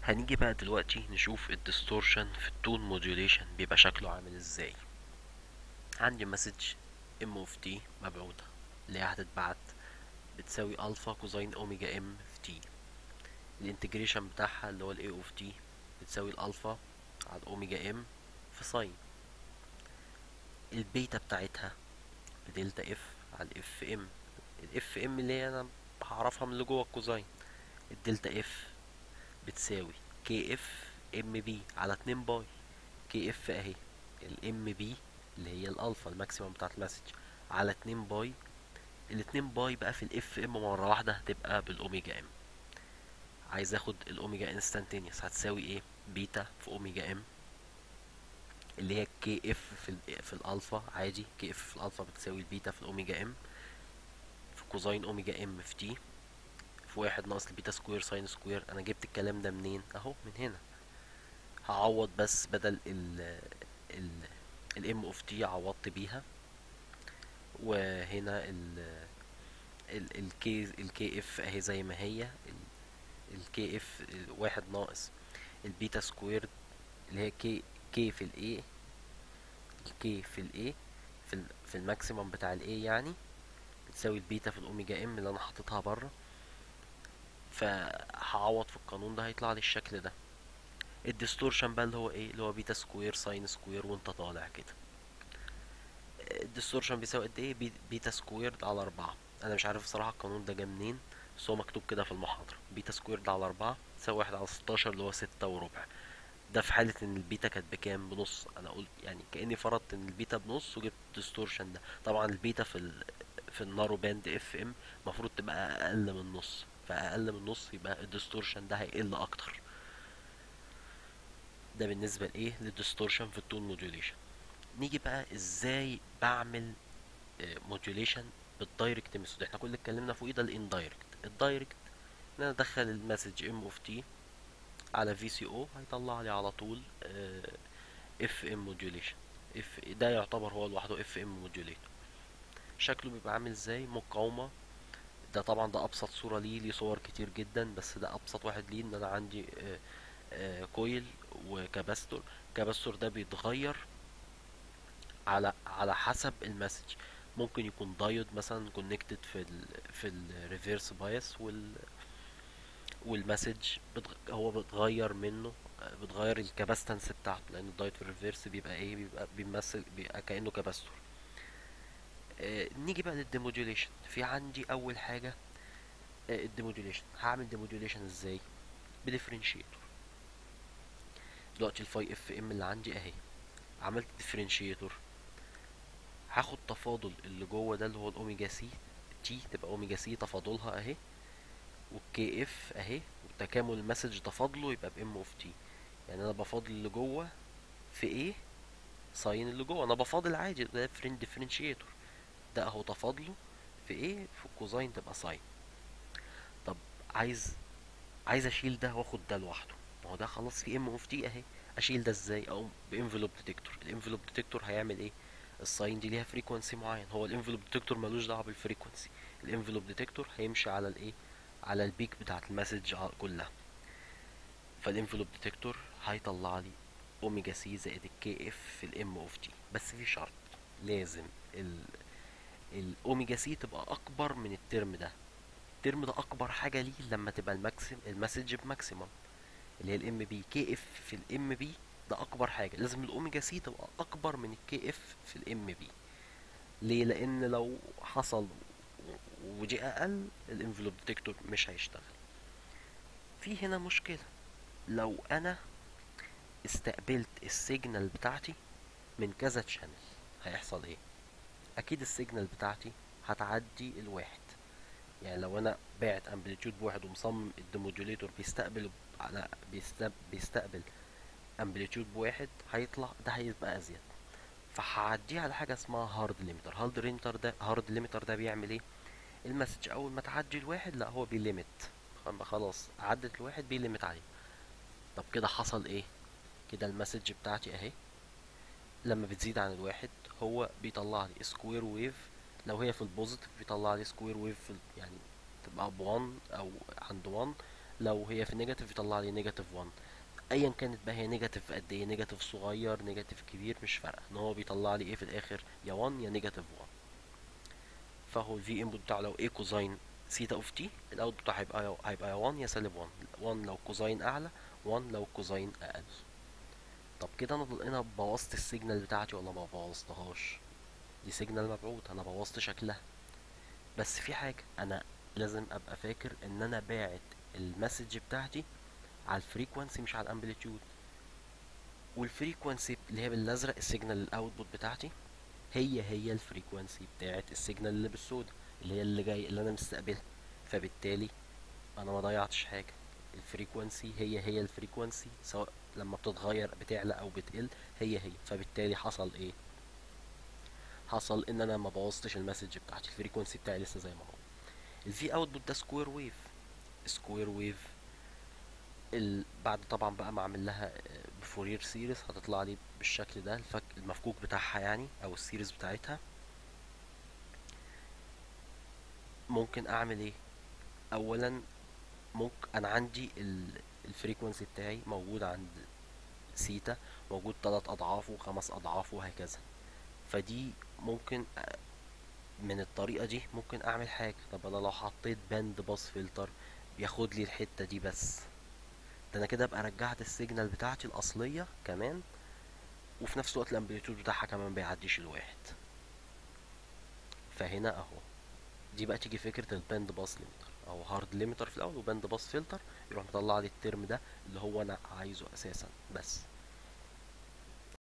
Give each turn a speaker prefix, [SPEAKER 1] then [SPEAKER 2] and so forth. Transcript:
[SPEAKER 1] هنيجي بقى دلوقتي نشوف الديستورشن في التون موديوليشن بيبقى شكله عامل ازاي. عندي مسج ام اوف تي مبعوثة اللي هي هتتبعت بتساوي الفا كوزين اوميجا ام في تي. الانتجريشن بتاعها اللي هو الاي اوف تي بتساوي الالفا على الاوميجا ام في ساين. البيتا بتاعتها بدلتا اف على الاف ام. الاف ام اللي هي انا هعرفها من اللي جوه الكوزين. الدلتا اف بتساوي كي اف ام بي على 2 باي. كي اف اهي الام بي اللي هي الالفا الماكسيمم بتاعت المسج على 2 باي. الاتنين باي بقى في الاف ام مره واحده هتبقى بالاوميجا ام. عايز اخد الاوميجا انستانتينيوس هتساوي ايه؟ بيتا في اوميجا ام اللي هي كي اف في الالفا عادي. كي اف في الالفا بتساوي البيتا في الاوميجا ام في كوزين اوميجا ام في تي في واحد ناقص البيتا سكوير ساين سكوير. انا جبت الكلام ده منين؟ اهو من هنا. هعوض بس بدل ال الام اوف تي عوضت بيها، وهنا الكي اف اهي زي ما هي. الكي اف واحد ناقص البيتا سكوير اللي هي كي في الاي. الكي في الاي في الماكسيمم بتاع الاي يعني بتساوي البيتا في الاوميجا ام اللي انا حاططها بره. فهعوض في القانون ده هيطلع لي الشكل ده. الديستورشن بقى اللي هو ايه؟ اللي هو بيتا سكوير ساين سكوير وانت طالع كده. الديستورشن بيساوي قد ايه؟ بيتا سكويرد على 4. انا مش عارف بصراحة القانون ده جه منين، بس هو مكتوب كده في المحاضرة. بيتا سكويرد على 4 تساوي 1 على 16 اللي هو 6 وربع. ده في حالة ان البيتا كانت بكام؟ بنص. انا قلت يعني كأني فرضت ان البيتا بنص وجبت الديستورشن ده. طبعا البيتا في النارو باند اف ام المفروض تبقى اقل من نص، فاقل من نص يبقى الديستورشن ده هيقل اكتر. ده بالنسبة لايه؟ للديستورشن في التون موديوليشن. نيجي بقى ازاي بعمل موديوليشن بالدايركت ميثود. احنا كل اللي اتكلمنا فوقيه ده الاندايركت. الدايركت ان انا ادخل المسج ام اوف تي على في سي او هيطلع لي على طول اف ام موديوليشن. اف ده يعتبر هو لوحده اف ام موديوليتور. شكله بيبقى عامل ازاي؟ مقاومة. ده طبعا ده ابسط صورة ليه صور كتير جدا، بس ده ابسط واحد ليه. ان انا عندي كويل وكاباستور. الكاباستور ده بيتغير على حسب المسج. ممكن يكون دايود مثلا كونكتد في الريفيرس بايس والمسج هو بتغير منه. بتغير الكاباستنس بتاعته، لان الدايود في الريفيرس بيبقى ايه؟ بيبقى بيمثل، بيبقى كأنه كاباستور. نيجي بقى للديموديوليشن. في عندي اول حاجه الديموديوليشن. هعمل ديموديوليشن ازاي؟ بديفرنشيتور. دلوقتي الفاي اف ام اللي عندي اهي، عملت ديفرنشيتور. هاخد تفاضل اللي جوه ده اللي هو الاوميجا سي تي، تبقى اوميجا سي تفاضلها اهي، والكي اف اهي، وتكامل المسج تفاضله يبقى بام اوف تي. يعني انا بفاضل اللي جوه في ايه؟ ساين اللي جوه. انا بفاضل عادي، ده ديفرنشيتور. ده اهو تفاضله في ايه؟ في الكوزاين تبقى ساين. طب عايز اشيل ده واخد ده لوحده. ما هو ده خلاص في ام اوف تي اهي. اشيل ده ازاي؟ اقوم بانفلوب ديتكتور. الانفلوب ديتكتور هيعمل ايه؟ الساين دي ليها فريكوانسي معين، هو الانفلوب ديتكتور ملوش دعوه بالفريكوانسي. الانفلوب ديتكتور هيمشي على الايه؟ على البيك بتاعه المسج كلها. فالانفلوب ديتكتور هيطلع لي اوميجا سي زائد الكي اف في الام اوف تي. بس في شرط، لازم الاوميجا سي تبقى اكبر من الترم ده. الترم ده اكبر حاجه ليه لما تبقى المسج بماكسيمم، اللي هي الام بي. كي اف في الام بي ده اكبر حاجه. لازم الاوميجا سي تبقى اكبر من الكي اف في الام بي. ليه؟ لان لو حصل ودي اقل الانفلوب ديتكتور مش هيشتغل. في هنا مشكله. لو انا استقبلت السيجنال بتاعتي من كذا تشانل هيحصل ايه؟ اكيد السيجنال بتاعتي هتعدي الواحد. يعني لو انا بعت امبليتيود بواحد ومصمم الديموديوليتور بيستقبل على بيستقبل امبليتيود بواحد، هيطلع ده هيبقى ازيد. فهعديه على حاجه اسمها هارد ليميتر. هارد ليميتر ده بيعمل ايه؟ المسج اول ما تعدي الواحد لا هو بيليمت. خلاص عدت الواحد بيليمت عليه. طب كده حصل ايه؟ كده المسج بتاعتي اهي لما بتزيد عن الواحد هو بيطلع لي سكوير ويف. لو هي في البوزيتيف بيطلع لي سكوير ويف يعني تبقى ب1 او عند 1 لو هي في نيجاتيف يطلع لي نيجاتيف 1. ايا كانت بقى هي نيجاتيف قد ايه، نيجاتيف صغير نيجاتيف كبير مش فارقه، ان هو بيطلع لي ايه في الاخر، يا 1 يا نيجاتيف 1. فهو الفي انبوت بتاعه لو ايه كوزاين سيتا اوف تي، الاوت بتاعه هيبقى يا 1 يا سالب 1. 1 لو كوزاين اعلى، 1 لو كوزاين اقل. طب كده انا بوظت السيجنال بتاعتي ولا ما بوظتهاش؟ دي سيجنال مبعوث، انا بوظت شكلها. بس في حاجه انا لازم ابقى فاكر ان انا باعت المسج بتاعتي على الفريكوانسي مش على الامبليتيود. والفريكوانسي اللي هي بالازرق السيجنال الاوتبوت بتاعتي، هي الفريكوانسي بتاعت السيجنال اللي بالسود، اللي هي اللي جاي اللي انا مستقبلها. فبالتالي انا ما ضيعتش حاجه. الفريكوانسي هي الفريكوانسي، سواء لما بتتغير بتعلى او بتقل، هي. فبالتالي حصل ايه؟ حصل ان انا ما بوظتش المسج بتاعتي، الفريكوانسي بتاعي لسه زي ما هو. الفي اوتبوت ده سكوير ويف. سكوير ويف بعد طبعا بقى ما اعمل لها بفورير سيريز هتطلع لي بالشكل ده، المفكوك بتاعها يعني او السيريز بتاعتها. ممكن اعمل ايه؟ اولا ممكن انا عندي الفريكونسي بتاعي موجود عند سيتا، موجود 3 اضعافه و5 اضعافه وهكذا. فدي ممكن من الطريقة دي ممكن اعمل حاجة. طب انا لو حطيت باند باس فلتر بياخد لي الحتة دي بس، ده انا كده ابقى رجعت السيجنال بتاعتي الاصلية كمان، وفي نفس الوقت الامبليتيود بتاعها كمان بيعديش الواحد. فهنا اهو، دي بقى تيجي فكرة الباند باس ليميتر او هارد ليميتر في الاول وباند باس فلتر، يروح مطلع لي الترم ده اللي هو انا عايزه اساسا بس.